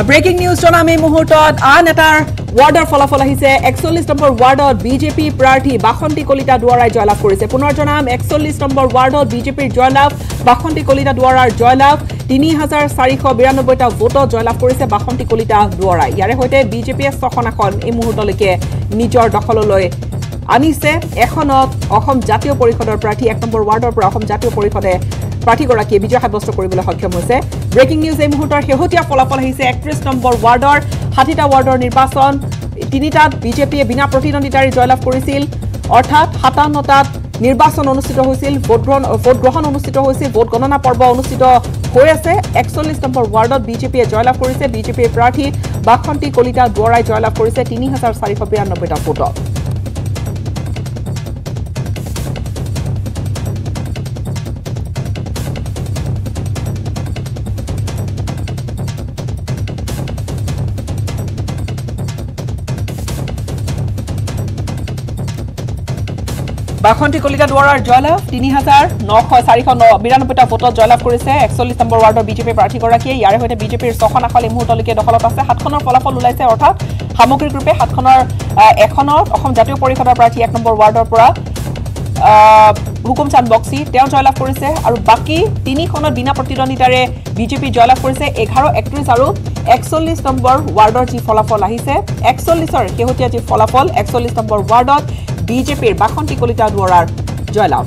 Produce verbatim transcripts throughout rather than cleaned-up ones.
breaking news জনাম এই মুহূৰ্তত আন এটাৰ ৱাৰ্ডৰ ফলাফল আহিছে একচল্লিছ নম্বৰ ৱাৰ্ডত বিজেপি প্ৰাৰ্থী বাসন্তী কলিতা দুৱাৰাই জয়লাভ কৰিছে পুনৰ জনাম একচল্লিছ নম্বৰ ৱাৰ্ডত বিজেপিৰ জয়লাভ বাসন্তী কলিতা দুৱাৰাৰ জয়লাভ তিনি হাজাৰ চাৰিশ বিৰানব্বৈটা ভোটত জয়লাভ কৰিছে বাসন্তী কলিতা দুৱাৰাই ইয়াৰে হৈতে বিজেপিয়ে ছখন আসন এই মুহূৰ্তলৈকে নিজৰ দখললৈ আনিছে এখনত অসম জাতীয় পৰিষদৰ প্ৰাৰ্থী এক নম্বৰ ৱাৰ্ডৰ পৰা অসম জাতীয় পৰিষদে প্ৰাৰ্থীগৰাকীয়ে বিজয় সাব্যস্ত কৰিবলৈ সক্ষম হৈছে ব্ৰেকিং নিউজ এই মুহূৰ্তৰ শেহতীয়া ফলাফল আহিছে একত্ৰিছ নম্বৰ ৱাৰ্ডৰ ষাঠিটা ৱাৰ্ডৰ নিৰ্বাচন তিনিটাত বিজেপিয়ে বিনা প্ৰতিদ্বন্দ্বিতাৰে জয়লাভ কৰিছিল অৰ্থাৎ সাতাৱন্নটাত নিৰ্বাচন অনুষ্ঠিত হৈছিল ভোট গ্ৰহণ ভোট গ্ৰহণ অনুষ্ঠিত হৈছিল ভোট গণনা পৰ্ব অনুষ্ঠিত হৈ আছে একচল্লিছ নম্বৰ ৱাৰ্ডত বিজেপিয়ে জয়লাভ কৰিছে বিজেপিৰ প্ৰাৰ্থী বাসন্তী কলিতা দুৱাৰাই জয়লাভ কৰিছে তিনি হাজাৰ চাৰিশ বিৰানব্বৈটা ভোটত বাসন্তী কলিতা দুৱাৰাৰ জয়লাভ তিনি হাজাৰ নশ চাৰিশ বিৰানব্বৈটা ভোটত জয়লাভ কৰিছে একচল্লিছ নম্বৰ ৱাৰ্ডৰ বিজেপিৰ প্ৰাৰ্থীগৰাকীয়ে ইয়াৰে হৈতে বিজেপিৰ ছখন আসন এই মুহূৰ্তলৈকে দখলত আছে সাতখনৰ ফলাফল ওলাইছে অৰ্থাৎ সামগ্ৰিক ৰূপে সাতখনৰ এখনত অসম জাতীয় পৰিষদৰ প্ৰাৰ্থী এক নম্বৰ ৱাৰ্ডৰ পৰা হুকুম চান্দ বক্সি তেওঁ জয়লাভ কৰিছে আৰু বাকী তিনিখনত বিনা প্ৰতিদ্বন্দ্বিতাৰে বিজেপি জয়লাভ কৰিছে এঘাৰ একত্ৰিছ আৰু একচল্লিছ নম্বৰ ৱাৰ্ডৰ যি ফলাফল আহিছে একচল্লিছৰ শেহতীয়া যি ফলাফল একচল্লিছ নম্বৰ ৱাৰ্ডত বিজেপিৰ বাসন্তী কলিতা দুৱাৰাৰ জয়লাভ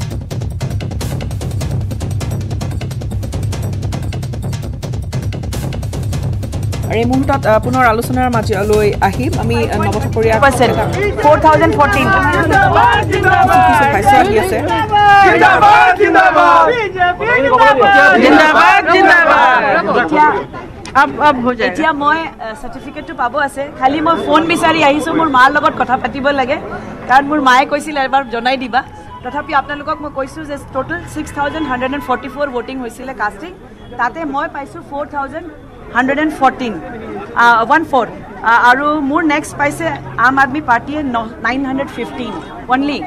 আৰু এই মুহূৰ্তত পুনৰ আলোচনাৰ মাজলৈ আহিম আমি নৱচকৰীয়া four thousand fourteen अब अब हो जाए এতিয়া মই সাৰ্টিফিকেটটো পাব আছে খালি মই ফোন বিচাৰি আহিছো মোৰ মাৰ লগত কথা পাতিব লাগে কাৰণ মোৰ মায়ে কৈছিল এবাৰ জনাই দিবা তথাপি আপোনালোকক মই কৈছো যে total six thousand one hundred forty-four voting হৈছিল কাস্টিং তাতে মই পাইছো four thousand one hundred fourteen one four আৰু মোৰ নেক্সট পাইছে আম আদমি পাৰ্টিয়ে nine hundred fifteen অনলি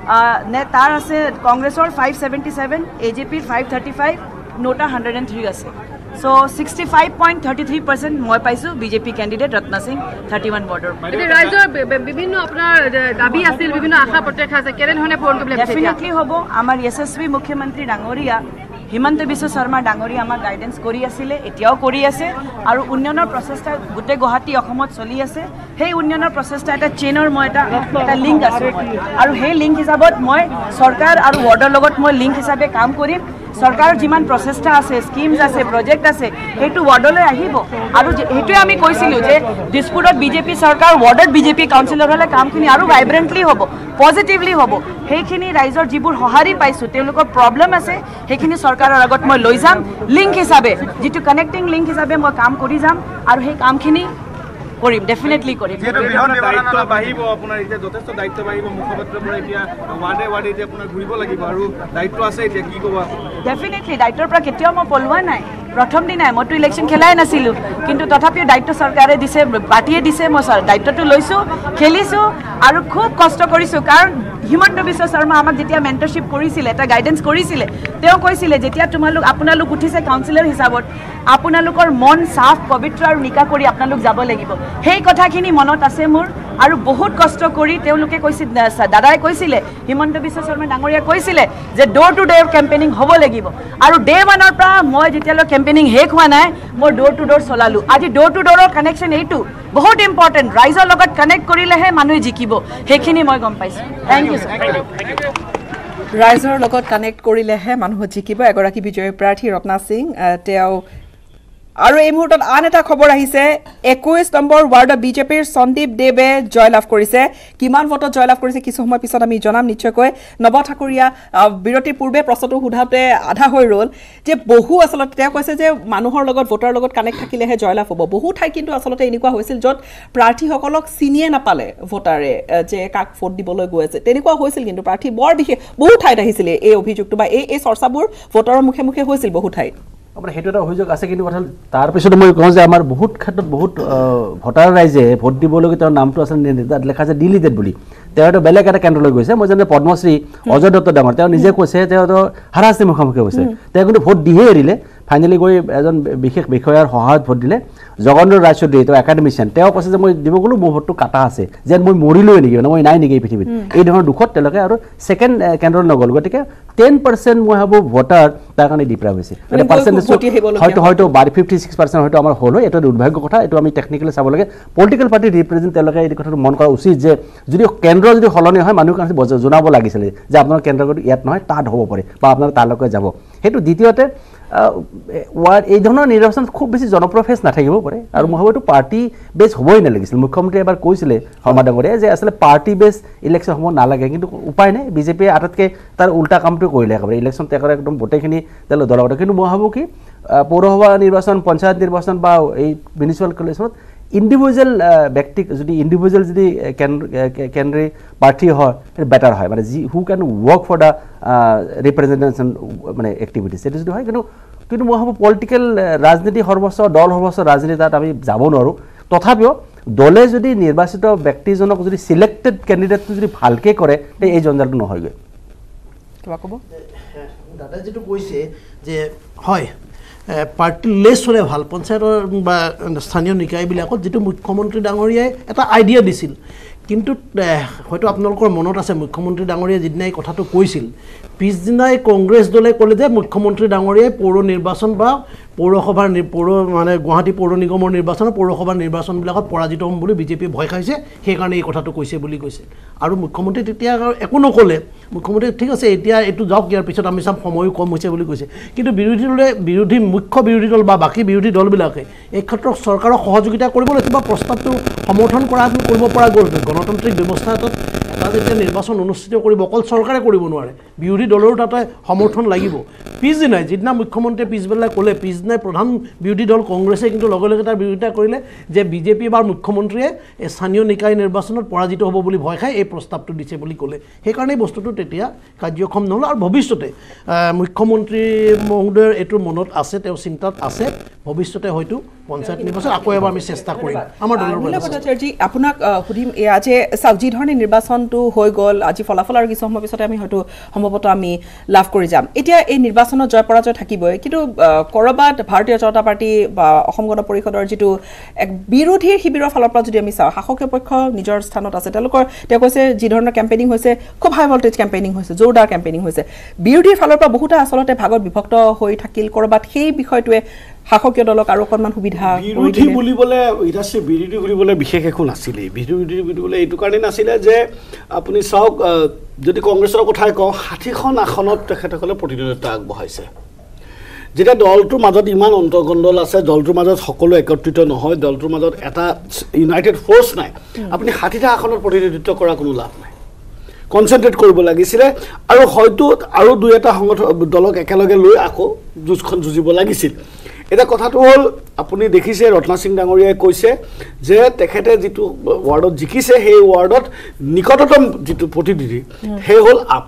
নে তাৰ আছে কংগ্ৰেছৰ five seventy-seven এজেপিৰ five thirty-five নোটা one hundred three আছে So sixty-five point three three percent মই পাইছো BJP candidate Ratna Singh thirty-one বৰ্ডৰ এতে ৰাইজৰ বিভিন্ন আপোনাৰ দাবী আছিল বিভিন্ন আশা প্ৰত্যাশা আছে কেনে ধৰণে পূৰণ কৰিব লাগিব ডেফিনেটলি হ'ব আমাৰ এছএছবি মুখ্যমন্ত্ৰী ডাঙৰীয়া হিমন্ত বিশ্ব শৰ্মা ডাঙৰীয়া আমাৰ গাইডেন্স কৰি আছিল এতিয়াও কৰি আছে আৰু উন্নয়নৰ প্ৰচেষ্টা গুটে গুৱাহাটী অসমত চলি আছে সেই উন্নয়নৰ প্ৰচেষ্টা এটা চেইনৰ মই এটা এটা লিংক আছে আৰু সেই লিংক হিচাপত মই চৰকাৰ আৰু ৱাৰ্ডৰ লগত মই লিংক হিচাপে কাম কৰিম সরকার যিমান প্রচেষ্টা আছে স্কিমস আছে প্রজেক্ট আছে হেতু ওয়ার্ডলৈ আহিব আৰু হেতু আমি কৈছিলো যে দিসপুৰত বিজেপি সরকার ওয়ার্ডত বিজেপি কাউন্সিলর হলে কামখিনি আৰু ভাইব্রেন্টলি হ'ব পজিটিভলি হ'ব সেইখিনি ৰাইজৰ যিবোৰ সহাৰি পাইছো তেওঁলোকৰ প্ৰবলেম আছে সেইখিনি সরকাৰৰ আগত মই লৈ যাম লিংক হিচাপে যেটো কানেক্টিং লিংক হিচাপে মই কাম কৰি যাম আৰু সেই কামখিনি কৰিম ডেফিনেটলি কৰিম যেটো বিহন দায়িত্ব বাহিব আপোনাৰ এতিয়া যথেষ্ট দায়িত্ব বাহিব মুখপাত্ৰৰ পৰা এতিয়া ওয়াৰ্ডে ওয়াৰ্ডে এতিয়া আপোনাৰ ঘুৰিব লাগিব আৰু দায়িত্ব আছে এতিয়া কি ক'ব ডেফিনেটলি দায়িত্বৰ পৰা কেতিয়াও মই পলুৱা নাই প্ৰথম দিনাই মইতো ইলেকশ্যন খেলাই নাছিলো কিন্তু তথাপিও দায়িত্ব চৰকাৰে দিছে পাৰ্টিয়ে দিছে মই দায়িত্বটো লৈছো খেলিছো আৰু খুব কষ্ট কৰিছো কাৰণ হিমন্ত বিশ্ব শৰ্মা আমাক যেতিয়া মেন্টৰশ্বিপ কৰিছিল এটা গাইডেন্স কৰিছিল তেওঁ কৈছিল যেতিয়া তোমালোক আপোনালোক উঠিছে কাউন্সিলৰ হিচাপত আপোনালোকৰ মন সাফ পবিত্ৰ আৰু নিকা কৰি আপোনালোক যাব লাগিব সেই কথাখিনি মনত আছে মোৰ আৰু বহুত কষ্ট কৰি তেওঁলোকে কৈছিল দাদাই কৈছিল হিমন্ত বিশ্ব শৰ্মা ডাঙৰীয়া কৈছিল যে ডোৰ টু ডোৰ কেম্পেইনিং হ'ব লাগিব আৰু ডে ওৱানৰ পৰা মই যেতিয়ালৈ কেম্পেইনিং শেষ হোৱা নাই মই ডোৰ টু ডোৰ চলালো আজি ডোৰ টু ডোৰৰ কানেকশ্যন এইটো বহুত ইম্পৰ্টেণ্ট ৰাইজৰ লগত কানেক্ট কৰিলেহে মানুহে জিকিব সেইখিনি মই গম পাইছো থেংক ইউ ৰাইজৰ লগত কানেক্ট কৰিলেহে মানুহ জিকিব এগৰাকী বিজয়ী প্ৰাৰ্থী ৰত্না সিং তেওঁ আৰু এই মুহূৰ্তত আন এটা খবৰ আহিছে একৈশ নম্বৰ ৱাৰ্ডৰ বিজেপিৰ সন্দীপ দেৱে জয়লাভ কৰিছে কিমান ভোটত জয়লাভ কৰিছে কিছু সময় পিছত আমি জনাম নিশ্চয়কৈ নৱ ঠাকুৰীয়া বিৰতিৰ পূৰ্বে প্ৰশ্নটো সোধাতে আধা হৈ ৰল যে বহু আসলতে তেওঁ কৈছে যে মানুহৰ লগত ভোটাৰ লগত কানেক্ট থাকিলেহে জয়লাভ হ'ব বহু ঠাই কিন্তু আসলতে এনেকুৱা হৈছিল য'ত প্ৰাৰ্থীসকলক চিনিয়ে নাপালে ভোটাৰে যে কাক ভোট দিবলৈ গৈ আছে তেনেকুৱা হৈছিল কিন্তু প্ৰাৰ্থী বৰ বিশেষ বহু ঠাইত আহিছিল এই অভিযোগটো বা এই এই চৰ্চাবোৰ ভোটাৰৰ মুখে মুখে হৈছিল বহু ঠাইত আপোনাৰ হেতু এটা অভিযোগ আছে কিন্তু কথা তাৰ পিছত মই কওঁ যে আমাৰ বহুত ক্ষেত্ৰত বহুত ভোটাৰ ৰাইজে ভোট দিবলৈ তেওঁৰ নামটো আছে তাত লেখা আছে ডিলিটেড বুলি তেওঁ বেলেগ এটা কেন্দ্ৰলৈ গৈছে মই জানো পদ্মশ্ৰী অজয় দত্ত ডাঙৰ তেওঁ নিজে কৈছে তেওঁ হাৰাশাস্তিৰ মুখামুখি হৈছে তেওঁ কিন্তু ভোট দিহে এৰিলে ফাইনেলি গৈ এজন বিশেষ বিষয়াৰ সহায়ত ভোট দিলে জগন্দ্ৰ ৰায় চৌধুৰী তেওঁ একাডেমিচিয়ান তেওঁ কৈছে যে মই দিব গ'লো মোৰ ভোটটো কাটা আছে যেন মই মৰিলোৱে নেকি মানে মই নাই নেকি এই পৃথিৱীত এই ধৰণৰ দুখত তেওঁলোকে আৰু ছেকেণ্ড কেন্দ্ৰত নগ'ল গতিকে টেন পাৰ্চেণ্ট মই ভাবোঁ ভোটাৰ তাৰ কাৰণে ডিপ্ৰাইভ হৈছে এটা পাৰ্চেণ্টেজ হয়তো হয়তো বাৰ ফিফটি ছিক্স পাৰ্চেণ্ট হয়তো আমাৰ হ'ল হয় এইটো দুৰ্ভাগ্য কথা এইটো আমি টেকনিকেলি চাব লাগে পলিটিকেল পাৰ্টি ৰিপ্ৰেজেণ্ট তেওঁলোকে এই কথাটো মন কৰা উচিত যে যদি কেন্দ্ৰ যদি সলনি হয় মানুহক জনাব লাগিছিলে যে আপোনাৰ কেন্দ্ৰটো ইয়াত নহয় তাত হ'ব পাৰে বা আপোনাৰ তালৈকে যাব সেইটো দ্বিতীয়তে এই ধৰণৰ নিৰ্বাচন খুব বেছি জনপ্ৰিয় ফেচ নাথাকিব পাৰে আৰু মই ভাবোঁ এইটো পাৰ্টি বেছ হ'বই নালাগিছিল মুখ্যমন্ত্ৰীয়ে এবাৰ কৈছিলে শৰ্মা ডাঙৰীয়াই যে আচলতে পাৰ্টি বেছ ইলেকশ্যন হ'ব নালাগে কিন্তু উপায় নাই বিজেপিয়ে আটাইতকৈ তাৰ উল্টা কামটো কৰিলে একেবাৰে ইলেকশ্যন তেখেতে একদম গোটেইখিনি তেওঁ দলৰ কিন্তু মই ভাবোঁ কি পৌৰসভা নিৰ্বাচন পঞ্চায়ত নিৰ্বাচন বা এই মিউনিচিপাল ইলেকশ্যনত ইণ্ডিভিজুৱেল ব্যক্তিক যদি ইণ্ডিভিজুৱেল যদি কেন্দ্ৰীয় প্ৰাৰ্থী হয় বেটাৰ হয় মানে যি who can work for the representation মানে এক্টিভিটিছ সেইটো যদি হয় কিন্তু কিন্তু মই ভাবোঁ পলিটিকেল ৰাজনীতি সৰ্বস্ব দল সৰ্বস্ব ৰাজনীতি তাত আমি যাব নোৱাৰোঁ তথাপিও দলে যদি নিৰ্বাচিত ব্যক্তিজনক যদি চিলেক্টেড কেণ্ডিডেটটো যদি ভালকৈ কৰে তেতিয়া এই জঞ্জালটো নহয়গৈ কিবা ক'ব দাদাই যিটো কৈছে যে হয় পাৰ্টি লেছ হ'লে ভাল পঞ্চায়তৰ বা স্থানীয় নিকায়বিলাকত যিটো মুখ্যমন্ত্ৰী ডাঙৰীয়াই এটা আইডিয়া দিছিল কিন্তু হয়তো আপোনালোকৰ মনত আছে মুখ্যমন্ত্ৰী ডাঙৰীয়াই যিদিনা এই কথাটো কৈছিল পিছদিনাই কংগ্ৰেছ দলে ক'লে যে মুখ্যমন্ত্ৰী ডাঙৰীয়াই পৌৰ নিৰ্বাচন বা পৌৰসভাৰ পৌৰ মানে গুৱাহাটী পৌৰ নিগমৰ নিৰ্বাচন পৌৰসভাৰ নিৰ্বাচনবিলাকত পৰাজিত হ'ম বুলি বিজেপিয়ে ভয় খাইছে সেইকাৰণে এই কথাটো কৈছে বুলি কৈছে আৰু মুখ্যমন্ত্ৰী তেতিয়া একো নক'লে মুখ্যমন্ত্ৰী ঠিক আছে এতিয়া এইটো যাওক ইয়াৰ পিছত আমি চাম সময়ো কম হৈছে বুলি কৈছে কিন্তু বিৰোধী দলে বিৰোধী মুখ্য বিৰোধী দল বা বাকী বিৰোধী দলবিলাকে এই ক্ষেত্ৰত চৰকাৰক সহযোগিতা কৰিব লাগিব বা প্ৰস্তাৱটো সমৰ্থন কৰা কৰিব পৰা গ'ল গণতান্ত্ৰিক ব্যৱস্থা এটাত এটা যেতিয়া নিৰ্বাচন অনুষ্ঠিত কৰিব অকল চৰকাৰে কৰিব নোৱাৰে বিৰোধী দলৰো তাতে সমৰ্থন লাগিব পিছদিনাই যিদিনা মুখ্যমন্ত্ৰীয়ে পিছবেলাই ক'লে পিছদিনাই প্ৰধান বিৰোধী দল কংগ্ৰেছে কিন্তু লগে লগে তাৰ বিৰোধিতা কৰিলে যে বিজেপি বা মুখ্যমন্ত্ৰীয়ে এই স্থানীয় নিকায় নিৰ্বাচনত পৰাজিত হ'ব বুলি ভয় খাই এই প্ৰস্তাৱটো দিছে বুলি ক'লে সেইকাৰণে বস্তুটো তেতিয়া কাৰ্যক্ষম নহ'ল আৰু ভৱিষ্যতে মুখ্যমন্ত্ৰী মহোদয়ৰ এইটো মনত আছে তেওঁ চিন্তাত আছে ভৱিষ্যতে হয়তো পঞ্চায়ত নিৰ্বাচন আকৌ এবাৰ আমি চেষ্টা কৰিম আমাৰ দলৰ ভট্টাচাৰ্যজী আপোনাক সুধিম এয়া যে চাওক যি ধৰণে নিৰ্বাচনটো হৈ গ'ল আজি ফলাফল আৰু কিছু সময় পিছতে আমি হয়তো সম্ভৱতঃ আমি লাভ কৰি যাম এতিয়া এই নিৰ্বাচনত জয় পৰাজয় থাকিবই কিন্তু ক'ৰবাত ভাৰতীয় জনতা পাৰ্টি বা অসম গণ পৰিষদৰ যিটো এক বিৰোধীৰ শিবিৰৰ ফালৰ পৰা যদি আমি চাওঁ শাসকীয় পক্ষ নিজৰ স্থানত আছে তেওঁলোকৰ তেওঁ কৈছে যি ধৰণৰ কেম্পেইনিং হৈছে খুব হাই ভল্টেজ কেম্পেইনিং হৈছে জোৰদাৰ কেম্পেইনিং হৈছে বিৰোধীৰ ফালৰ পৰা বহুতে আচলতে ভাগত বিভক্ত হৈ থাকিল ক'ৰবাত সেই বিষয়টোৱে শাসকীয় দলক আৰু অকণমান সুবিধা বিৰোধী বুলিবলৈ ইতিহাসে বিৰোধী বুলিবলৈ বিশেষ একো নাছিলে বিৰোধী বুলিবলৈ এইটো কাৰণে নাছিলে যে আপুনি চাওক যদি কংগ্ৰেছৰ কথাই কওঁ ষাঠিখন আসনত তেখেতসকলে প্ৰতিদ্বন্দ্বিতা আগবঢ়াইছে যেতিয়া দলটোৰ মাজত ইমান অন্তৰ্গণ্ডল আছে দলটোৰ মাজত সকলো একত্ৰিত নহয় দলটোৰ মাজত এটা ইউনাইটেড ফ'ৰ্চ নাই আপুনি ষাঠিটা আসনত প্ৰতিনিধিত্ব কৰা কোনো লাভ নাই কনচেনট্ৰেট কৰিব লাগিছিলে আৰু হয়তো আৰু দুই এটা সংগঠন দলক একেলগে লৈ আকৌ যুঁজখন যুঁজিব লাগিছিল এটা কথাটো হ'ল আপুনি দেখিছে ৰত্না সিং ডাঙৰীয়াই কৈছে যে তেখেতে যিটো ৱাৰ্ডত জিকিছে সেই ৱাৰ্ডত নিকটতম যিটো প্ৰতিনিধি সেই হ'ল আপ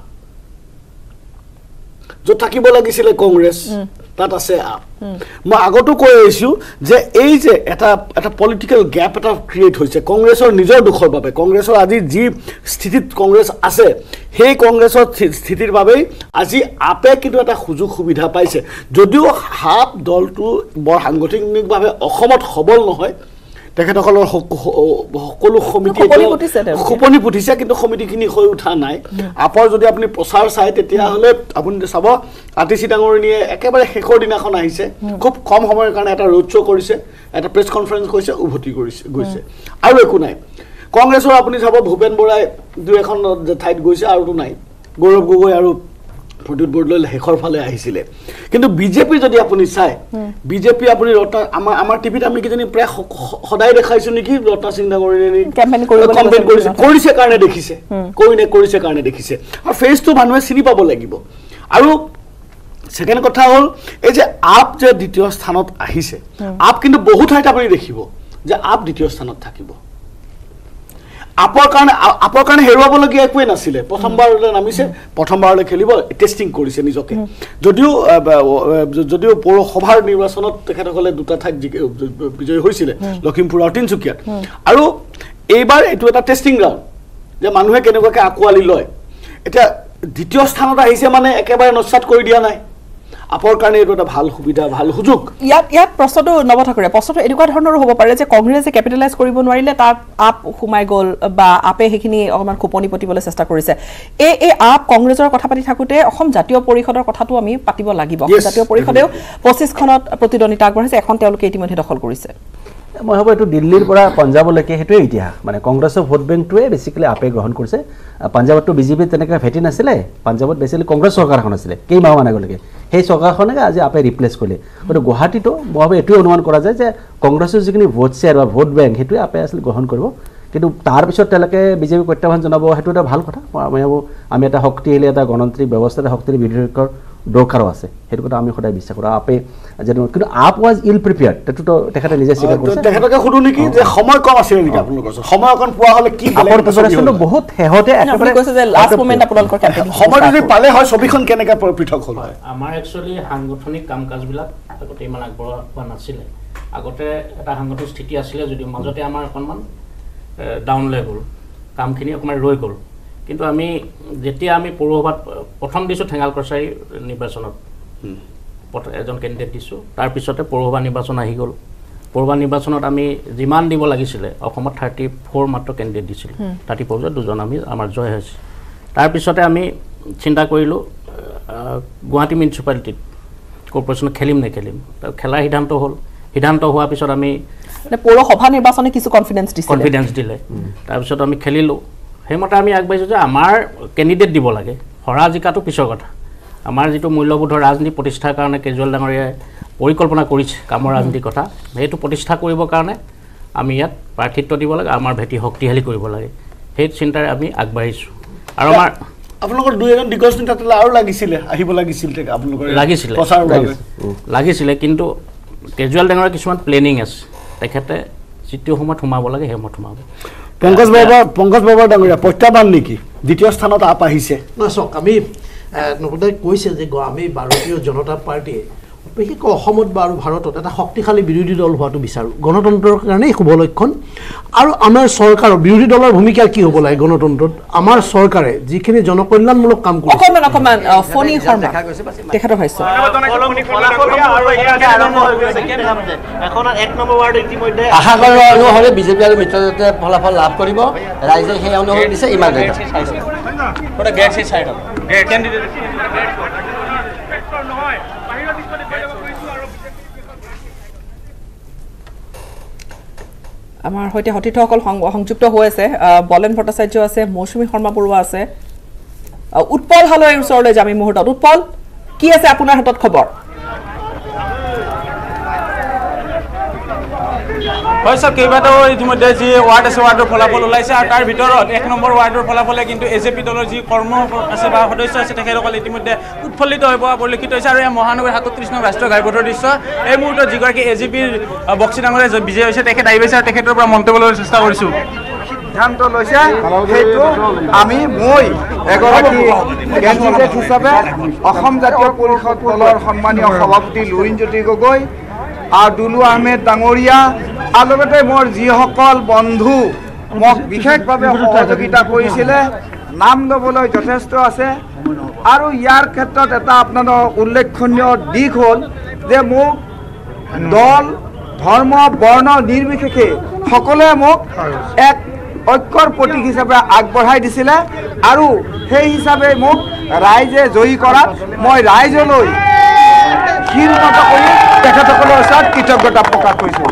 য'ত থাকিব লাগিছিলে কংগ্ৰেছ তাত আছে আপ মই আগতো কৈ আহিছোঁ যে এই যে এটা এটা পলিটিকেল গেপ এটা ক্ৰিয়েট হৈছে কংগ্ৰেছৰ নিজৰ দুখৰ বাবে কংগ্ৰেছৰ আজি যি স্থিতিত কংগ্ৰেছ আছে সেই কংগ্ৰেছৰ স্থিতিৰ বাবেই আজি আপে কিন্তু এটা সুযোগ সুবিধা পাইছে যদিও হাপ দলটো বৰ সাংগঠনিকভাৱে অসমত সবল নহয় তেখেতসকলৰ সকলো সমিতি খোপনি পুতিছে কিন্তু সমিতিখিনি হৈ উঠা নাই আপৰ যদি আপুনি প্ৰচাৰ চাই তেতিয়াহ'লে আপুনি চাব আতিশী ডাঙৰীয়ে একেবাৰে শেষৰ দিনাখন আহিছে খুব কম সময়ৰ কাৰণে এটা ৰোড শ্ব' কৰিছে এটা প্ৰেছ কনফাৰেঞ্চ কৰিছে উভতি কৰিছে গৈছে আৰু একো নাই কংগ্ৰেছৰ আপুনি চাব ভূপেন বৰাই দুই এখন ঠাইত গৈছে আৰুতো নাই গৌৰৱ গগৈ আৰু প্ৰদ্যুৎ বৰদলৈ শেষৰ ফালে আহিছিলে কিন্তু বিজেপি যদি আপুনি চাই বিজেপি আপুনি ৰত্না আমাৰ আমাৰ টিভিত আমি কিজানি প্ৰায় সদায় দেখাইছোঁ নেকি ৰত্না সিং ডাঙৰীয়াই কেম্পেইন কৰিছে কৰিছে কাৰণে দেখিছে কৈ নে কৰিছে কাৰণে দেখিছে আৰু ফেচটো মানুহে চিনি পাব লাগিব আৰু ছেকেণ্ড কথা হ'ল এই যে আপ যে দ্বিতীয় স্থানত আহিছে আপ কিন্তু বহু ঠাইত আপুনি দেখিব যে আপ দ্বিতীয় স্থানত থাকিব আপৰ কাৰণে আপৰ কাৰণে হেৰুৱাবলগীয়া একোৱেই নাছিলে প্ৰথমবাৰলৈ নামিছে প্ৰথমবাৰলৈ খেলিব টেষ্টিং কৰিছে নিজকে যদিও যদিও পৌৰসভাৰ নিৰ্বাচনত তেখেতসকলে দুটা ঠাইত বিজয়ী হৈছিলে লখিমপুৰ আৰু তিনিচুকীয়াত আৰু এইবাৰ এইটো এটা টেষ্টিং গ্ৰাউণ্ড যে মানুহে কেনেকুৱাকৈ আঁকোৱালি লয় এতিয়া দ্বিতীয় স্থানত আহিছে মানে একেবাৰে নস্বাত কৰি দিয়া নাই আপৰ কাৰণে এইটো এটা ভাল সুবিধা ভাল সুযোগ ইয়াত ইয়াত প্ৰশ্নটো নৱ ঠাকুৰে প্ৰশ্নটো এনেকুৱা ধৰণৰো হ'ব পাৰে যে কংগ্ৰেছে কেপিটেলাইজ কৰিব নোৱাৰিলে তাত আপ সোমাই গ'ল বা আপে সেইখিনি অকণমান খোপনি পতিবলৈ চেষ্টা কৰিছে এই এই আপ কংগ্ৰেছৰ কথা পাতি থাকোঁতে অসম জাতীয় পৰিষদৰ কথাটো আমি পাতিব লাগিব জাতীয় পৰিষদেও পঁচিছখনত প্ৰতিদ্বন্দ্বিতা আগবঢ়াইছে এখন তেওঁলোকে ইতিমধ্যে দখল কৰিছে মই ভাবোঁ এইটো দিল্লীৰ পৰা পঞ্জাৱলৈকে সেইটোৱে ইতিহাস মানে কংগ্ৰেছৰ ভোট বেংকটোৱে বেছিকেলি আপে গ্ৰহণ কৰিছে পঞ্জাৱততো বিজেপি তেনেকৈ ভেটি নাছিলে পঞ্জাৱত বেছিকেলি কংগ্ৰেছ চৰকাৰখন আছিলে কেইমাহমান আগলৈকে সেই চৰকাৰখনে আজি আপে ৰিপ্লেচ কৰিলে গতিকে গুৱাহাটীতো মই ভাবোঁ এইটোৱে অনুমান কৰা যায় যে কংগ্ৰেছৰ যিখিনি ভোট শ্বেয়াৰ বা ভোট বেংক সেইটোৱে আপে আচলতে গ্ৰহণ কৰিব কিন্তু তাৰপিছত তেওঁলোকে বিজেপি প্ৰত্যাহ্বান জনাব সেইটো এটা ভাল কথা মই ভাবোঁ আমি এটা শক্তিশালী এটা গণতান্ত্ৰিক ব্যৱস্থা এটা শক্তিশালী বিধেয়কৰ দৰকাৰো আছে সেইটো কথা আমি সদায় বিশ্বাস কৰোঁ আপে যেনে কিন্তু আপ ৱাজ ইল প্ৰিপেয়াৰ্ড সেইটোতো তেখেতে নিজে স্বীকাৰ কৰিছে তেখেতকে সুধো নেকি যে সময় কম আছিলে নেকি আপোনালোকৰ সময় অকণ পোৱা হ'লে কি আপৰ প্ৰিপাৰেশ্যনটো বহুত শেহতে আপুনি কৈছে যে লাষ্ট মোমেণ্ট আপোনালোকৰ কেম্পেইন সময় যদি পালে হয় ছবিখন কেনেকৈ পৃথক হ'ল হয় আমাৰ একচুৱেলি সাংগঠনিক কাম কাজবিলাক আগতে ইমান আগবঢ়া হোৱা নাছিলে আগতে এটা সাংগঠনিক স্থিতি আছিলে যদিও মাজতে আমাৰ অকণমান ডাউন লৈ গ'ল কামখিনি অকণমান ৰৈ গ'ল কিন্তু আমি যেতিয়া আমি পৌৰসভাত প্ৰথম দিছোঁ ঠেঙাল কছাৰী নিৰ্বাচনত এজন কেণ্ডিডেট দিছোঁ তাৰপিছতে পৌৰসভা নিৰ্বাচন আহি গ'ল পৌৰসভা নিৰ্বাচনত আমি যিমান দিব লাগিছিলে অসমত থাৰ্টি ফ'ৰ মাত্ৰ কেণ্ডিডেট দিছিলোঁ থাৰ্টি ফ'ৰত দুজন আমি আমাৰ জয় হৈছে তাৰপিছতে আমি চিন্তা কৰিলোঁ গুৱাহাটী মিউনিচিপালিটিত কৰ্পৰেশ্যনত খেলিম নেখেলিম খেলাৰ সিদ্ধান্ত হ'ল সিদ্ধান্ত হোৱাৰ পিছত আমি পৌৰসভা নিৰ্বাচনে কিছু কনফিডেন্স দিছে কনফিডেন্স দিলে তাৰপিছত আমি খেলিলোঁ সেইমতে আমি আগবাঢ়িছোঁ যে আমাৰ কেণ্ডিডেট দিব লাগে হৰা জিকাটো পিছৰ কথা আমাৰ যিটো মূল্যবোধৰ ৰাজনীতি প্ৰতিষ্ঠাৰ কাৰণে কেজুৱেল ডাঙৰীয়াই পৰিকল্পনা কৰিছে কামৰ ৰাজনীতিৰ কথা সেইটো প্ৰতিষ্ঠা কৰিবৰ কাৰণে আমি ইয়াত প্ৰাৰ্থিত্ব দিব লাগে আমাৰ ভেটি শক্তিশালী কৰিব লাগে সেই চিন্তাৰে আমি আগবাঢ়িছোঁ আৰু আমাৰ আপোনালোকৰ দুই এজন দিগ্গজ নেতা আৰু লাগিছিলে আহিব লাগিছিল আপোনালোকৰ লাগিছিলে লাগিছিলে কিন্তু কেজুৱেল ডাঙৰীয়াৰ কিছুমান প্লেনিং আছে তেখেতে যিটো সময়ত সোমাব লাগে সেই সময়ত সোমাব পংকজ বাবা পংকজ বাবা ডাঙৰীয়া প্ৰত্যাহ্বান নেকি দ্বিতীয় স্থানত আপ আহিছে নহয় চাওক আমি নৱদাই কৈছে যে আমি ভাৰতীয় জনতা পাৰ্টীয়ে বিশেষকৈ অসমত বা আৰু ভাৰতত এটা শক্তিশালী বিৰোধী দল হোৱাটো বিচাৰোঁ গণতন্ত্ৰৰ কাৰণেই শুভ লক্ষণ আৰু আমাৰ চৰকাৰৰ বিৰোধী দলৰ ভূমিকা কি হ'ব লাগে গণতন্ত্ৰত আমাৰ চৰকাৰে যিখিনি জনকল্যাণমূলক কাম কৰিছে অকণমান অকণমান ফণী শৰ্মা তেখেতৰ ভাষ্য আশা কৰা অনুসৰি বিজেপি আৰু মিত্ৰজোঁটে ফলাফল লাভ কৰিব ৰাইজে সেই অনুসৰি দিছে ইমান আমাৰ সৈতে সতীৰ্থসকল সংযুক্ত হৈ আছে বলেন ভট্টাচাৰ্য আছে মৌচুমী শৰ্মা বৰুৱা আছে উৎপল হালৈৰ ওচৰলৈ যাম এই মুহূৰ্তত উৎপল কি আছে আপোনাৰ হাতত খবৰ হয় স্যার কেইবাটাও ইতিমধ্যে যি ওয়ার্ড আছে ওয়ার্ডৰ ফলাফল ওলাইছে আৰু তাৰ ভিতৰত এক নম্বৰ ওয়াৰ্ডৰ ফলাফলে কিন্তু এজেপি দলৰ যি কৰ্ম আছে বা সদস্য আছে তেখেতসকল ইতিমধ্যে উৎফুল্লিত হৈ পৰা পৰিলক্ষিত হৈছে আৰু এই মহানগৰ সাতত্ৰিছ নং ৰাষ্ট্ৰীয় ঘাইপথৰ দৃশ্য এই মুহূৰ্তত যিগৰাকী এজেপিৰ বক্সি ডাঙৰীয়া বিজয় হৈছে তেখেত আহি পাইছে আৰু তেখেতৰ পৰা মন্তব্য ল'বলৈ চেষ্টা কৰিছোঁ সিদ্ধান্ত লৈছে সেইটো আমি মই এগৰাকী কেণ্ডিডেট হিচাপে অসম জাতীয় পৰিষদ দলৰ সন্মানীয় সভাপতি লুৰিণজ্যোতি গগৈ আৰু দুলু আহমেদ ডাঙৰীয়া আৰু লগতে মোৰ যিসকল বন্ধু মোক বিশেষভাৱে সহযোগিতা কৰিছিলে নাম ল'বলৈ যথেষ্ট আছে আৰু ইয়াৰ ক্ষেত্ৰত এটা আপোনালোকৰ উল্লেখনীয় দিশ হ'ল যে মোক দল ধৰ্ম বৰ্ণ নিৰ্বিশেষে সকলোৱে মোক এক ঐক্যৰ প্ৰতীক হিচাপে আগবঢ়াই দিছিলে আৰু সেই হিচাপে মোক ৰাইজে জয়ী কৰাত মই ৰাইজলৈ শিৰনত কৰি তেখেতসকলৰ ওচৰত কৃতজ্ঞতা প্ৰকাশ কৰিছোঁ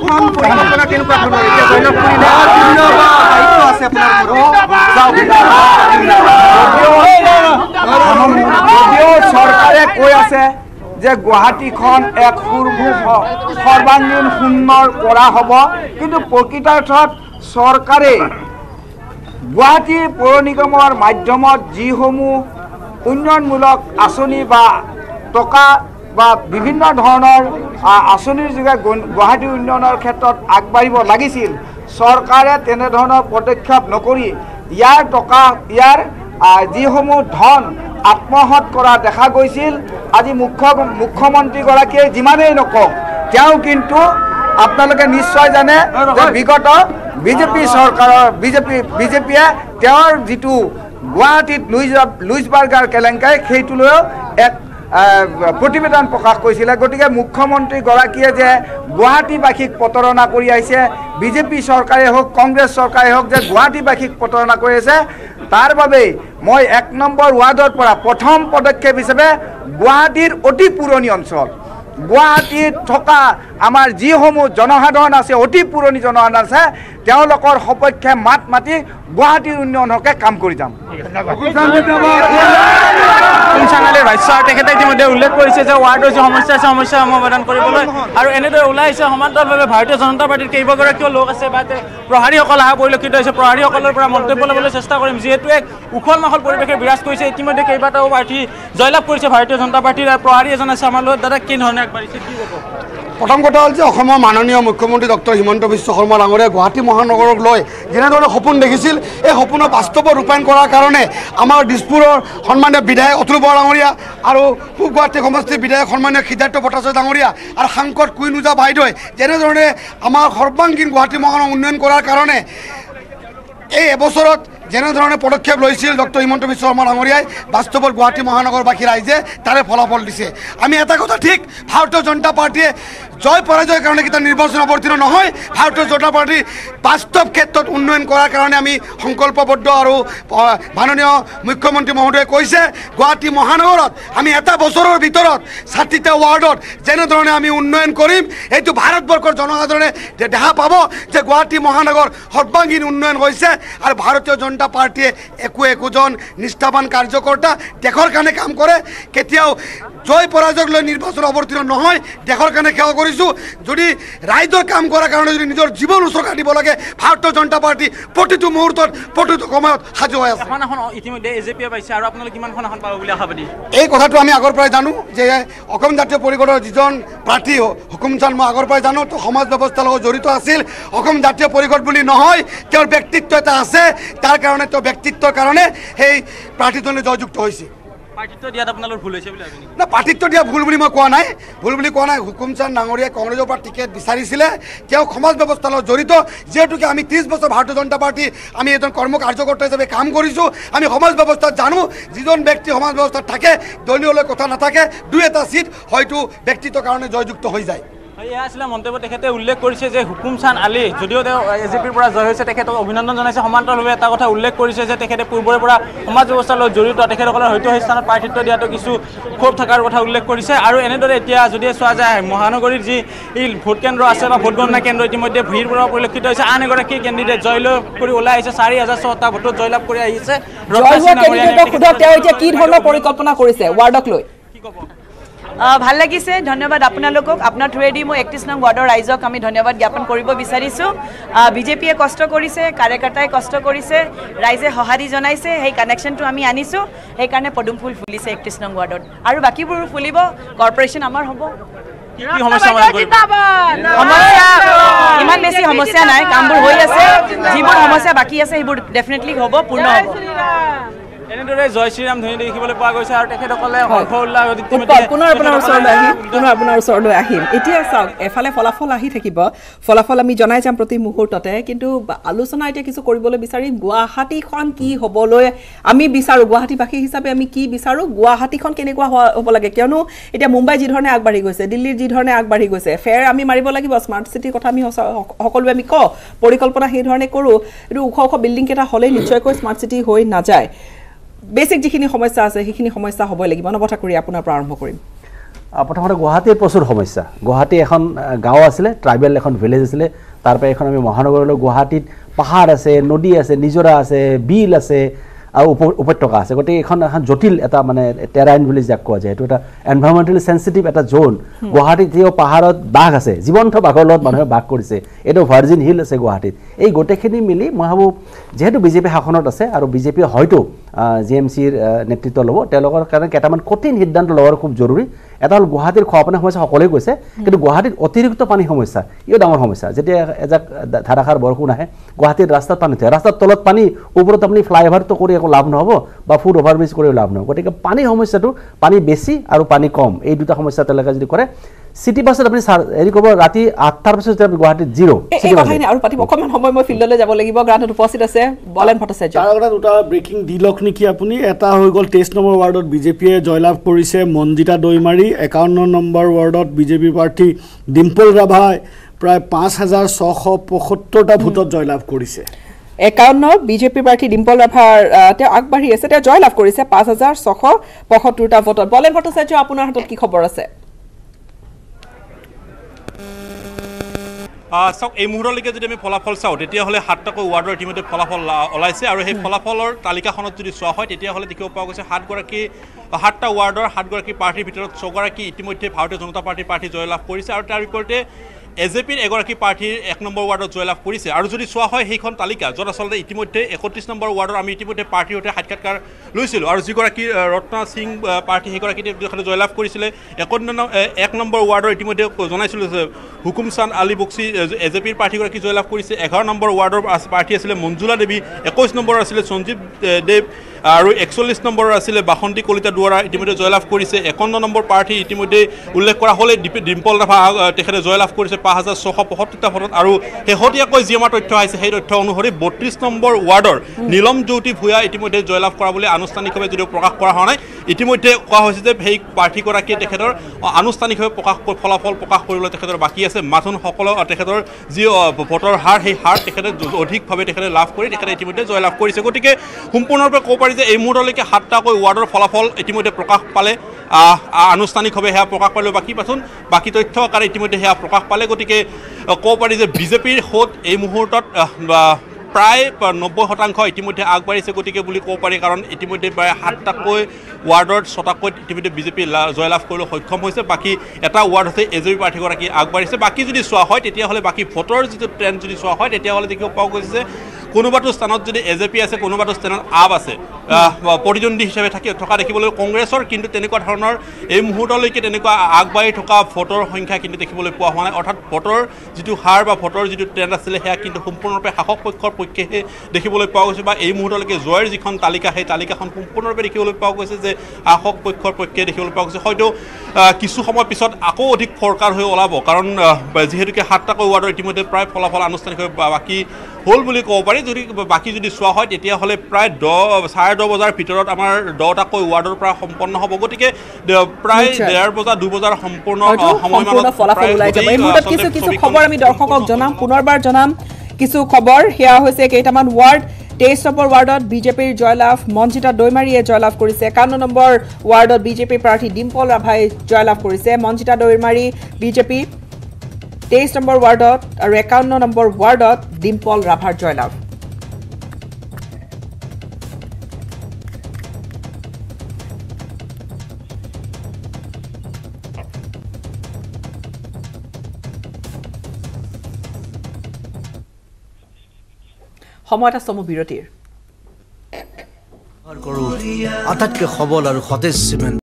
যদিও চৰকাৰে কৈ আছে যে গুৱাহাটীখন এক সৰ্বাংগীন সুন্দৰ কৰা হ'ব কিন্তু প্ৰকৃতাৰ্থত চৰকাৰে গুৱাহাটী পৌৰ নিগমৰ মাধ্যমত যিসমূহ উন্নয়নমূলক আঁচনি বা টকা বা বিভিন্ন ধৰণৰ আঁচনিৰ যোগে গুৱাহাটী উন্নয়নৰ ক্ষেত্ৰত আগবাঢ়িব লাগিছিল চৰকাৰে তেনেধৰণৰ পদক্ষেপ নকৰি ইয়াৰ টকা ইয়াৰ যিসমূহ ধন আত্মসাৎ কৰা দেখা গৈছিল আজি মুখ্য মুখ্যমন্ত্ৰীগৰাকীয়ে যিমানেই নকওক তেওঁ কিন্তু আপোনালোকে নিশ্চয় জানে যে বিগত বিজেপি চৰকাৰৰ বিজেপি বিজেপিয়ে তেওঁৰ যিটো গুৱাহাটীত লুইজ লুইজ বাৰ্গাৰ কেলেংকাৰী সেইটো লৈও এক প্ৰতিবেদন প্ৰকাশ কৰিছিলে গতিকে মুখ্যমন্ত্ৰীগৰাকীয়ে যে গুৱাহাটীবাসীক প্ৰতাৰণা কৰি আহিছে বিজেপি চৰকাৰে হওক কংগ্ৰেছ চৰকাৰে হওক যে গুৱাহাটীবাসীক প্ৰতাৰণা কৰি আছে তাৰ বাবে মই এক নম্বৰ ৱাৰ্ডৰ পৰা প্ৰথম পদক্ষেপ হিচাপে গুৱাহাটীৰ অতি পুৰণি অঞ্চল গুৱাহাটীত থকা আমাৰ যিসমূহ জনসাধাৰণ আছে অতি পুৰণি জনসাধাৰণ আছে তেওঁলোকৰ সপক্ষে মাত মাতি গুৱাহাটীৰ উন্নয়নৰ হকে কাম কৰি যাম তেখেতে ইতিমধ্যে উল্লেখ কৰিছে যে ৱাৰ্ডৰ যি সমস্যা আছে সমস্যা সমাধান কৰিবলৈ আৰু এনেদৰে ওলাই আহিছে সমান্তৰালভাৱে ভাৰতীয় জনতা পাৰ্টিৰ কেইবাগৰাকীও লোক আছে বা প্ৰহাৰীসকল অহা পৰিলক্ষিত হৈছে প্ৰহাৰীসকলৰ পৰা মন্তব্য ল'বলৈ চেষ্টা কৰিম যিহেতু এক উখল মাখল পৰিৱেশে বিৰাজ কৰিছে ইতিমধ্যে কেইবাটাও প্ৰাৰ্থী জয়লাভ কৰিছে ভাৰতীয় জনতা পাৰ্টিৰ প্ৰহাৰী এজন আছে আমাৰ লগত দাদা কি ধৰণে আগবাঢ়িছে কি ক'ব প্ৰথম কথা হ'ল যে অসমৰ মাননীয় মুখ্যমন্ত্ৰী ডক্টৰ হিমন্ত বিশ্ব শৰ্মা ডাঙৰীয়াই গুৱাহাটী মহানগৰক লৈ যেনেধৰণে সপোন দেখিছিল এই সপোনৰ বাস্তৱত ৰূপায়ণ কৰাৰ কাৰণে আমাৰ দিছপুৰৰ সন্মানীয় বিধায়ক অতুল বৰা ডাঙৰীয়া আৰু পূব গুৱাহাটী সমষ্টিৰ বিধায়ক সন্মানীয় সিদ্ধাৰ্থ ভট্টাচাৰ্য ডাঙৰীয়া আৰু সাংসদ কুইনুজা বাইদেৱে যেনেধৰণে আমাৰ সৰ্বাংগীন গুৱাহাটী মহানগৰ উন্নয়ন কৰাৰ কাৰণে এই এবছৰত যেনেধৰণে পদক্ষেপ লৈছিল ডক্টৰ হিমন্ত বিশ্ব শৰ্মা ডাঙৰীয়াই বাস্তৱত গুৱাহাটী মহানগৰবাসী ৰাইজে তাৰে ফলাফল দিছে আমি এটা কথা ঠিক ভাৰতীয় জনতা পাৰ্টীয়ে জয় পৰাজয়ৰ কাৰণে কেতিয়া নিৰ্বাচন অৱতীৰ্ণ নহয় ভাৰতীয় জনতা পাৰ্টীৰ বাস্তৱ ক্ষেত্ৰত উন্নয়ন কৰাৰ কাৰণে আমি সংকল্পবদ্ধ আৰু মাননীয় মুখ্যমন্ত্ৰী মহোদয়ে কৈছে গুৱাহাটী মহানগৰত আমি এটা বছৰৰ ভিতৰত ষাঠিটা ৱাৰ্ডত যেনেধৰণে আমি উন্নয়ন কৰিম এইটো ভাৰতবৰ্ষৰ জনসাধাৰণে দেখা পাব যে গুৱাহাটী মহানগৰ সৰ্বাংগীন উন্নয়ন হৈছে আৰু ভাৰতীয় জনতা পাৰ্টীয়ে একো একোজন নিষ্ঠাবান কাৰ্যকৰ্তা দেশৰ কাৰণে কাম কৰে কেতিয়াও জয় পৰাজয়ক লৈ নিৰ্বাচন অৱতীৰ্ণ নহয় দেশৰ কাৰণে সেৱা কৰিছোঁ যদি ৰাইজৰ কাম কৰাৰ কাৰণে যদি নিজৰ জীৱন উচৰ্গা দিব লাগে ভাৰতীয় জনতা পাৰ্টী প্ৰতিটো মুহূৰ্তত প্ৰতিটো সময়ত সাজু হৈ আছে ইতিমধ্যে এজেপিয়ে পাইছে আৰু আপোনালোকে কিমানখন এখন পাব বুলি আশাবাদী এই কথাটো আমি আগৰ পৰাই জানো যে অসম জাতীয় পৰিষদৰ যিজন প্ৰাৰ্থী হুকুম চান্দ মই আগৰ পৰাই জানো সমাজ ব্যৱস্থাৰ লগত জড়িত আছিল অসম জাতীয় পৰিষদ বুলি নহয় তেওঁৰ ব্যক্তিত্ব এটা আছে তাৰ কাৰণে তেওঁ ব্যক্তিত্বৰ কাৰণে সেই প্ৰাৰ্থীজনে জয়যুক্ত হৈছে পাৰ্টিত্ব দিয়াত আপোনালোকৰ ভুল হৈছে বুলি ভাবে নেকি না পাৰ্টিত্ব দিয়া ভুল বুলি মই কোৱা নাই ভুল বুলি কোৱা নাই হুকুম চান্দ ডাঙৰীয়াই কংগ্ৰেছৰ পৰা টিকেট বিচাৰিছিলে তেওঁ সমাজ ব্যৱস্থাৰ লগত জড়িত যিহেতুকে আমি ত্ৰিছ বছৰ ভাৰতীয় জনতা পাৰ্টি আমি এজন কৰ্ম কাৰ্যকৰ্তা হিচাপে কাম কৰিছোঁ আমি সমাজ ব্যৱস্থাত জানো যিজন ব্যক্তি সমাজ ব্যৱস্থাত থাকে দলীয়লৈ কথা নাথাকে দুই এটা চিট হয়তো ব্যক্তিত্বৰ কাৰণে জয়যুক্ত হৈ যায় এয়া আছিলে মন্তব্য তেখেতে উল্লেখ কৰিছে যে হুকুম চান্দ আলী যদিও তেওঁ এজেপিৰ পৰা জয় হৈছে তেখেতক অভিনন্দন জনাইছে সমান্তৰালভাৱে এটা কথা উল্লেখ কৰিছে যে তেখেতে পূৰ্বৰে পৰা সমাজ ব্যৱস্থাৰ লগত জড়িত তেখেতসকলৰ হয়তো সেই স্থানত প্ৰাৰ্থিত্ব দিয়াটো কিছু ক্ষোভ থকাৰ কথা উল্লেখ কৰিছে আৰু এনেদৰে এতিয়া যদি চোৱা যায় মহানগৰীৰ যি ভোট কেন্দ্ৰ আছে বা ভোট গণনা কেন্দ্ৰ ইতিমধ্যে ভিৰ পৰা পৰিলক্ষিত হৈছে আন এগৰাকী কেণ্ডিডেট জয়লাভ কৰি ওলাই আহিছে চাৰি হাজাৰ ছটা ভোটত জয়লাভ কৰি আহিছে কি ধৰণৰ পৰিকল্পনা কৰিছে ৱাৰ্ডক লৈ কি ক'ব ভাল লাগিছে ধন্যবাদ আপোনালোকক আপোনাৰ থ্ৰুৱেদি মই একত্ৰিছ নং ৱাৰ্ডৰ ৰাইজক আমি ধন্যবাদ জ্ঞাপন কৰিব বিচাৰিছোঁ বিজেপিয়ে কষ্ট কৰিছে কাৰ্যকৰ্তাই কষ্ট কৰিছে ৰাইজে সঁহাৰি জনাইছে সেই কানেকশ্যনটো আমি আনিছোঁ সেইকাৰণে পদুম ফুল ফুলিছে একত্ৰিছ নং ৱাৰ্ডত আৰু বাকীবোৰো ফুলিব কৰ্পৰেশ্যন আমাৰ হ'ব ইমান বেছি সমস্যা নাই কামবোৰ হৈ আছে যিবোৰ সমস্যা বাকী আছে সেইবোৰ ডেফিনেটলি হ'ব পূৰ্ণ হ'ব এনেদৰে জয় শ্ৰীৰাম ধ্বনি দেখিবলৈ পোৱা গৈছে আৰু তেখেতসকলে হৰ্ষ উল্লাস পুনৰ আপোনাৰ ওচৰলৈ আহিম পুনৰ আপোনাৰ ওচৰলৈ আহিম এতিয়া চাওক এফালে ফলাফল আহি থাকিব ফলাফল আমি জনাই যাম প্ৰতি মুহূৰ্ততে কিন্তু আলোচনা এতিয়া কিছু কৰিবলৈ বিচাৰিম গুৱাহাটীখন কি হ'বলৈ আমি বিচাৰোঁ গুৱাহাটীবাসী হিচাপে আমি কি বিচাৰোঁ গুৱাহাটীখন কেনেকুৱা হ'ব লাগে কিয়নো এতিয়া মুম্বাই যি ধৰণে আগবাঢ়ি গৈছে দিল্লীৰ যি ধৰণে আগবাঢ়ি গৈছে ফেৰ আমি মাৰিব লাগিব স্মাৰ্ট চিটিৰ কথা আমি সকলোৱে আমি কওঁ পৰিকল্পনা সেই ধৰণে কৰোঁ এইটো ওখ ওখ বিল্ডিং কেইটা হ'লেই নিশ্চয়কৈ স্মাৰ্ট চিটি হৈ নাযায় বেসিক যিখিনি সমস্যা আছে সেইখিনি সমস্যা হ'বই লাগিব নবথা কৰি আপোনাৰ পৰা আৰম্ভ কৰিম প্ৰথমতে গুৱাহাটীৰ প্ৰচুৰ সমস্যা গুৱাহাটী এখন গাঁও আছিলে ট্ৰাইবেল এখন ভিলেজ আছিলে তাৰ পৰা এখন আমি মহানগৰলৈ গুৱাহাটীত পাহাৰ আছে নদী আছে নিজৰা আছে বিল আছে আৰু উপত্যকা আছে গতিকে এখন এখন জটিল এটা মানে টেৰাইন বুলি যাক কোৱা যায় এইটো এটা এনভাইৰনমেণ্টেলি সেন্সিটিভ এটা জোন গুৱাহাটীত যিও পাহাৰত বাঘ আছে জীৱন্ত বাঘৰ লগত মানুহে বাঘ কৰিছে এইটো ভাৰ্জিন হিল আছে গুৱাহাটীত এই গোটেইখিনি মিলি মই ভাবোঁ যিহেতু বিজেপি শাসনত আছে আৰু বিজেপিয়ে হয়তো জি এম চিৰ নেতৃত্ব ল'ব তেওঁলোকৰ কাৰণে কেইটামান কঠিন সিদ্ধান্ত লোৱাৰ খুব জৰুৰী এটা হ'ল গুৱাহাটীৰ খোৱাপানীৰ সমস্যা সকলোৱে কৈছে কিন্তু গুৱাহাটীত অতিৰিক্ত পানী সমস্যা ইও ডাঙৰ সমস্যা যেতিয়া এজাক ধাৰাসাৰ বৰষুণ আহে গুৱাহাটীৰ ৰাস্তাত পানী থাকে ৰাস্তাৰ তলত পানী ওপৰত আপুনি ফ্লাইঅভাৰটো কৰি একো লাভ নহ'ব বা ফুট অভাৰব্ৰিজ কৰিও লাভ নহ'ব গতিকে পানীৰ সমস্যাটো পানী বেছি আৰু পানী কম এই দুটা সমস্যা তেওঁলোকে যদি কৰে সিটি বাছত আপুনি হেৰি কৰিব ৰাতি আঠটাৰ পিছত যেতিয়া গুৱাহাটীত জিৰ' এই কথাখিনি আৰু পাতিম অকণমান সময় মই ফিল্ডলৈ যাব লাগিব গ্ৰাউণ্ডত উপস্থিত আছে বলেন ভট্টাচাৰ্য তাৰ আগতে দুটা ব্ৰেকিং দি লওক নেকি আপুনি এটা হৈ গ'ল তেইছ নম্বৰ ৱাৰ্ডত বিজেপিয়ে জয়লাভ কৰিছে মঞ্জিতা দৈমাৰী একাৱন্ন নম্বৰ ৱাৰ্ডত বিজেপি প্ৰাৰ্থী ডিম্পল ৰাভাই প্ৰায় পাঁচ হাজাৰ ছশ পঁয়সত্তৰটা ভোটত জয়লাভ কৰিছে একাৱন্ন বিজেপি প্ৰাৰ্থী ডিম্পল ৰাভাৰ তেওঁ আগবাঢ়ি আছে তেওঁ জয়লাভ কৰিছে পাঁচ হাজাৰ ছশ পঁয়সত্তৰটা ভোটত বলেন ভট্টাচাৰ্য আপোনাৰ হাতত কি খবৰ আছে চাওক এই মুহূৰ্তলৈকে যদি আমি ফলাফল চাওঁ তেতিয়াহ'লে সাতটাকৈ ৱাৰ্ডৰ ইতিমধ্যে ফলাফল ওলাইছে আৰু সেই ফলাফলৰ তালিকাখনত যদি চোৱা হয় তেতিয়াহ'লে দেখিব পোৱা গৈছে সাতগৰাকী সাতটা ৱাৰ্ডৰ সাতগৰাকী প্ৰাৰ্থীৰ ভিতৰত ছগৰাকী ইতিমধ্যে ভাৰতীয় জনতা পাৰ্টীৰ প্ৰাৰ্থী জয়লাভ কৰিছে আৰু তাৰ বিপৰীতে এ জে পিৰ এগৰাকী প্ৰাৰ্থীৰ এক নম্বৰ ৱাৰ্ডত জয়লাভ কৰিছে আৰু যদি চোৱা হয় সেইখন তালিকা য'ত আচলতে ইতিমধ্যে একত্ৰিছ নম্বৰ ৱাৰ্ডৰ আমি ইতিমধ্যে প্ৰাৰ্থীৰ সৈতে সাক্ষাৎকাৰ লৈছিলোঁ আৰু যিগৰাকী ৰত্না সিং প্ৰাৰ্থী সেইগৰাকী জয়লাভ কৰিছিলে এক নম্বৰ ৱাৰ্ডৰ ইতিমধ্যে জনাইছিলোঁ যে হুকুম চান্দ আলী বক্সি এ জে পিৰ প্ৰাৰ্থীগৰাকী জয়লাভ কৰিছে এঘাৰ নম্বৰ ৱাৰ্ডৰ প্ৰাৰ্থী আছিলে মঞ্জুলা দেৱী একৈছ নম্বৰৰ আছিলে সঞ্জীৱ দেৱ আৰু একচল্লিছ নম্বৰৰ আছিলে বাসন্তী কলিতা দুৱাৰা ইতিমধ্যে জয়লাভ কৰিছে একাৱন্ন নম্বৰ প্ৰাৰ্থী ইতিমধ্যে উল্লেখ কৰা হ'লে ডিম্পল ৰাভা তেখেতে জয়লাভ কৰিছে পাঁচ হাজাৰ ছশ পঁয়সত্তৰটা ভোটত আৰু শেহতীয়াকৈ যি আমাৰ তথ্য আহিছে সেই তথ্য অনুসৰি বত্ৰিছ নম্বৰ ৱাৰ্ডৰ নীলম জ্যোতি ভূঞা ইতিমধ্যে জয়লাভ কৰা বুলি আনুষ্ঠানিকভাৱে যদিও প্ৰকাশ কৰা হোৱা নাই ইতিমধ্যে কোৱা হৈছে যে সেই প্ৰাৰ্থীগৰাকীয়ে তেখেতৰ আনুষ্ঠানিকভাৱে প্ৰকাশ ফলাফল প্ৰকাশ কৰিবলৈ তেখেতৰ বাকী আছে মাথোনসকলৰ তেখেতৰ যি ভোটৰ হাৰ সেই হাৰ তেখেতে অধিকভাৱে তেখেতে লাভ কৰি তেখেতে ইতিমধ্যে জয়লাভ কৰিছে গতিকে সম্পূৰ্ণৰূপে ক'ব পাৰি যে এই মুহূৰ্তলৈকে সাতটাকৈ ৱাৰ্ডৰ ফলাফল ইতিমধ্যে প্ৰকাশ পালে আনুষ্ঠানিকভাৱে সেয়া প্ৰকাশ পালে বাকী পাচোন বাকী তথ্য আকাৰে ইতিমধ্যে সেয়া প্ৰকাশ পালে গতিকে ক'ব পাৰি যে বিজেপিৰ সোঁত এই মুহূৰ্তত প্ৰায় নব্বৈ শতাংশ ইতিমধ্যে আগবাঢ়িছে গতিকে বুলি ক'ব পাৰি কাৰণ ইতিমধ্যে প্ৰায় সাতটাকৈ ৱাৰ্ডত ছটাকৈ ইতিমধ্যে বিজেপি জয়লাভ কৰিবলৈ সক্ষম হৈছে বাকী এটা ৱাৰ্ড হৈছে এ জে পি প্ৰাৰ্থীগৰাকী আগবাঢ়িছে বাকী যদি চোৱা হয় তেতিয়াহ'লে বাকী ভোটৰ যিটো ট্ৰেণ্ড যদি চোৱা হয় তেতিয়াহ'লে দেখিব পোৱা গৈছে যে কোনোবাটো স্থানত যদি এ জে পি আছে কোনোবাটো স্থানত আপ আছে প্ৰতিদ্বন্দ্বী হিচাপে থাকি থকা দেখিবলৈ কংগ্ৰেছৰ কিন্তু তেনেকুৱা ধৰণৰ এই মুহূৰ্তলৈকে তেনেকুৱা আগবাঢ়ি থকা ভোটৰ সংখ্যা কিন্তু দেখিবলৈ পোৱা হোৱা নাই অৰ্থাৎ ভোটৰ যিটো হাৰ বা ভোটৰ যিটো ট্ৰেণ্ড আছিলে সেয়া কিন্তু সম্পূৰ্ণৰূপে শাসক পক্ষৰ পক্ষেহে দেখিবলৈ পোৱা গৈছে বা এই মুহূৰ্তলৈকে জয়ৰ যিখন তালিকা সেই তালিকাখন সম্পূৰ্ণৰূপে দেখিবলৈ পোৱা গৈছে যে শাসক পক্ষৰ পক্ষে দেখিবলৈ পোৱা গৈছে হয়তো কিছু সময় পিছত আকৌ অধিক ফৰকাৰ হৈ ওলাব কাৰণ যিহেতুকে সাতটাকৈ ৱাৰ্ডৰ ইতিমধ্যে প্ৰায় ফলাফল আনুষ্ঠানিকভাৱে বাকী হ'ল বুলি ক'ব পাৰি যদি বাকী যদি চোৱা হয় তেতিয়াহ'লে প্ৰায় দহ চাৰে দহ বজাৰ ভিতৰত আমাৰ দহটাকৈ ৱাৰ্ডৰ পৰা সম্পন্ন হ'ব গতিকে প্ৰায় ডেৰ বজা দুই বজাৰ সম্পূৰ্ণ সময়মানত কিছু কিছু খবৰ আমি দৰ্শকক জনাম পুনৰবাৰ জনাম কিছু খবৰ সেয়া হৈছে কেইটামান ৱাৰ্ড তেইছ নম্বৰ ৱাৰ্ডত বিজেপিৰ জয়লাভ মঞ্জিতা দৈমাৰীয়ে জয়লাভ কৰিছে একাৱন্ন নম্বৰ ৱাৰ্ডত বিজেপি প্ৰাৰ্থী ডিম্পল ৰাভাই জয়লাভ কৰিছে মঞ্জিতা দৈমাৰী বিজেপি তেইছ নম্বৰ ৱাৰ্ডত আৰু একাৱন্ন নম্বৰ ৱাৰ্ডত ডিম্পল ৰাভাৰ জয়লাভ সময় এটা চমু বিৰতিৰ আটাইতকৈ সবল আৰু সতেজ চিমেণ্ট